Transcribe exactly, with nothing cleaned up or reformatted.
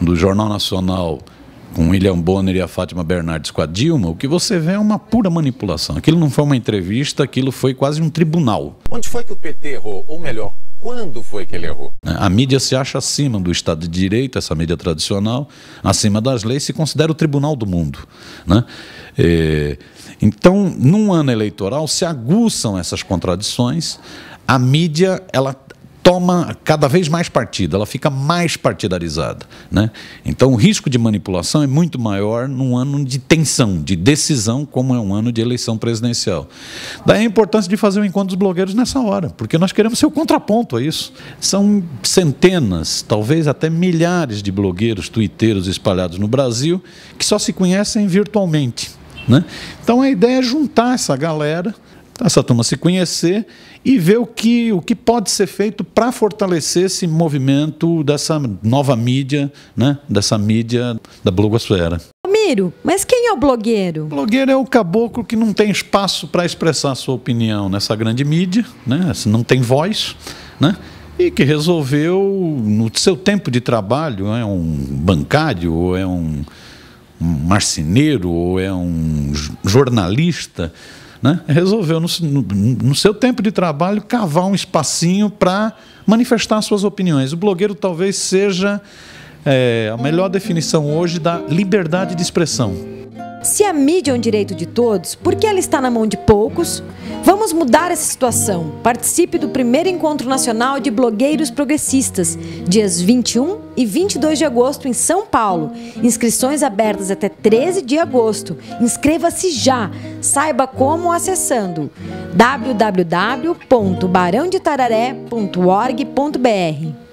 do Jornal Nacional com William Bonner e a Fátima Bernardes com a Dilma, o que você vê é uma pura manipulação. Aquilo não foi uma entrevista, aquilo foi quase um tribunal. Onde foi que o P T errou? Ou melhor, quando foi que ele errou? A mídia se acha acima do Estado de Direito, essa mídia tradicional, acima das leis, se considera o tribunal do mundo, né? É, então, num ano eleitoral, se aguçam essas contradições, a mídia, ela toma cada vez mais partido, ela fica mais partidarizada, né? Então o risco de manipulação é muito maior num ano de tensão, de decisão, como é um ano de eleição presidencial. Daí a importância de fazer o encontro dos blogueiros nessa hora, porque nós queremos ser o contraponto a isso. São centenas, talvez até milhares de blogueiros, tuiteiros espalhados no Brasil, que só se conhecem virtualmente, né? Então a ideia é juntar essa galera, essa turma se conhecer e ver o que, o que pode ser feito para fortalecer esse movimento dessa nova mídia, né? Dessa mídia da blogosfera. Miro, mas quem é o blogueiro? O blogueiro é o caboclo que não tem espaço para expressar sua opinião nessa grande mídia, né? Não tem voz, né? E que resolveu, no seu tempo de trabalho, é um bancário, ou é um, um marceneiro, ou é um jornalista, né? Resolveu, no, no, no seu tempo de trabalho, cavar um espacinho para manifestar suas opiniões. O blogueiro talvez seja é, a melhor definição hoje da liberdade de expressão. Se a mídia é um direito de todos, por que ela está na mão de poucos? Vamos mudar essa situação. Participe do primeiro Encontro Nacional de Blogueiros Progressistas, dias vinte e um e vinte e dois de agosto em São Paulo. Inscrições abertas até treze de agosto. Inscreva-se já. Saiba como acessando w w w ponto barão de tararé ponto org ponto br.